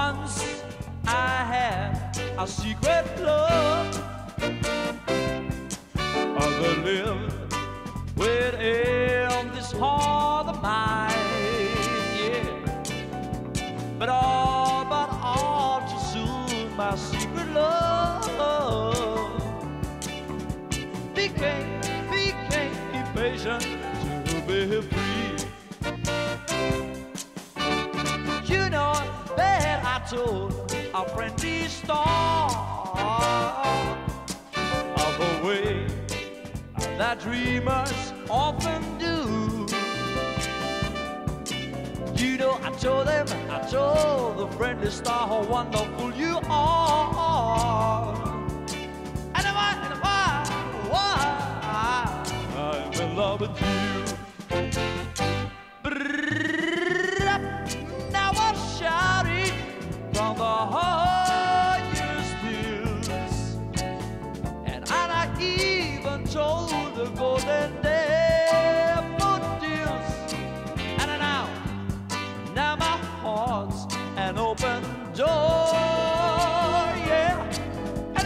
Once I had a secret love. I could live within this heart of mine, yeah. But all too soon, my secret love became impatient to be free. You know that I told a friendly star of a way that dreamers often do. You know I told the friendly star how wonderful you are. And why I'm in love with you. Now I'm shouting from the highest hills, and I even told the golden daffodils. And now my heart's an open door, yeah. And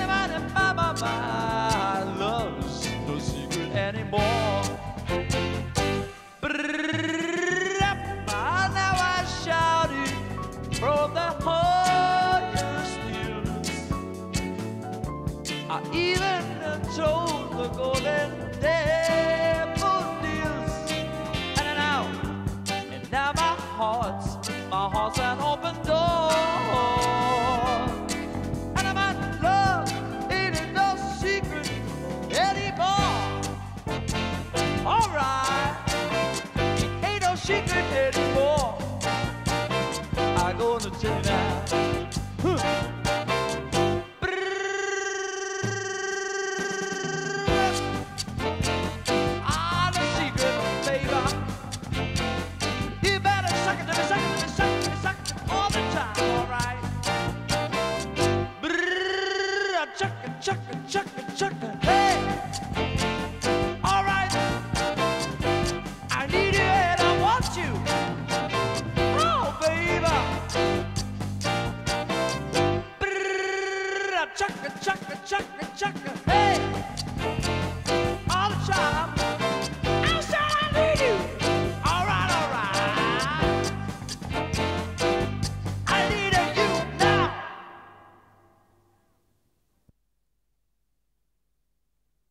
my love's no secret anymore. Now I shouted from the highest hills. I even told the golden daffodils. And now my heart's an open door. And my love ain't no secret anymore. Alright, ain't no secret anymore. I'm gonna tell you now.